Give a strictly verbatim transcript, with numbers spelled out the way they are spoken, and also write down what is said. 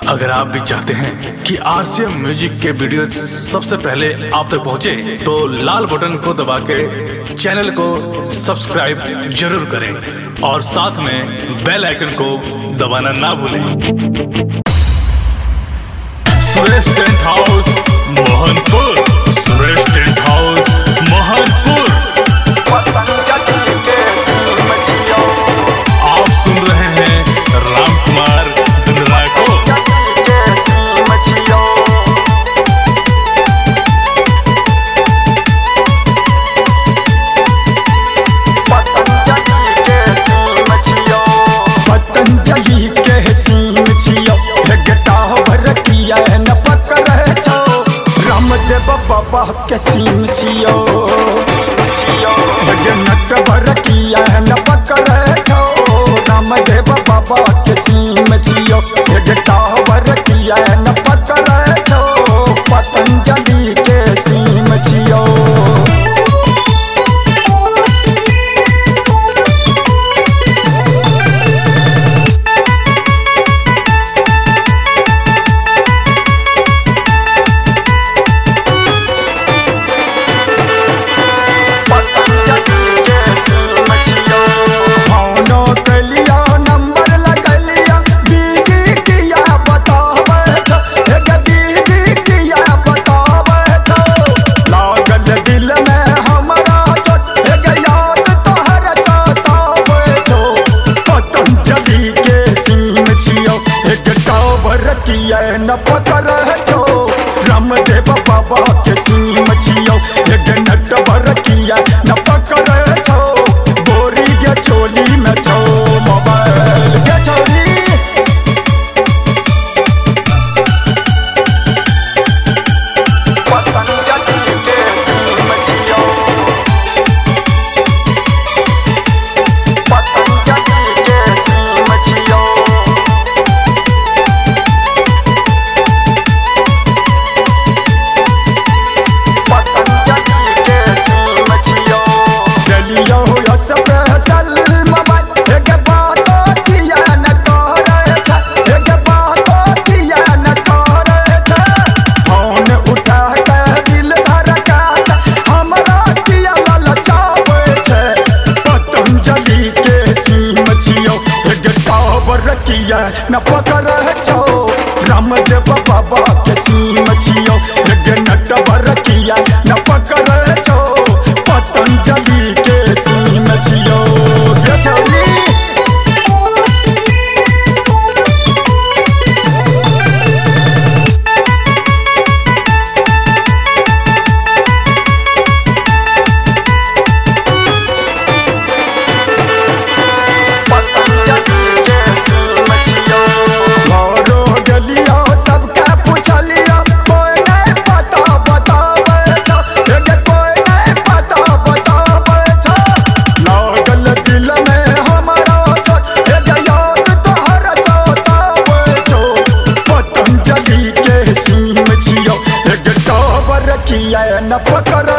अगर आप भी चाहते हैं कि आरसीएम म्यूजिक के वीडियो सबसे पहले आप तक पहुंचे, तो लाल बटन को दबा के चैनल को सब्सक्राइब जरूर करें और साथ में बेल आइकन को दबाना ना भूलें। Suresh tent house Mohanpur, Suresh tent house Mohanpur. आप सुन रहे हैं राम कुमार दुनरा को। पतंजलि के सीम छियो घटा भर किया न पकड़े छो, रामदेव बाबा के सीम छियो छियो नट भर किया न पकड़े छो, रामदेव बाबा के सीम छियो घटा भर किया न पकड़े छो, पतंजलि के सीम छियो। न पकड़ छो, रामदेव बाबा के सीम छियो नट भर किया न पकड़ छो, बोरी के छोली में छो मोबाइल के छोली। पतंजलि के सीम छियो, पतंजलि के सीम छियो। न पकड़ छो, रामदेव बाबा के सीम छियो नट भर किया न पकड़ छो, पतंजलि के सीम छियो ये छोरी। न पकड़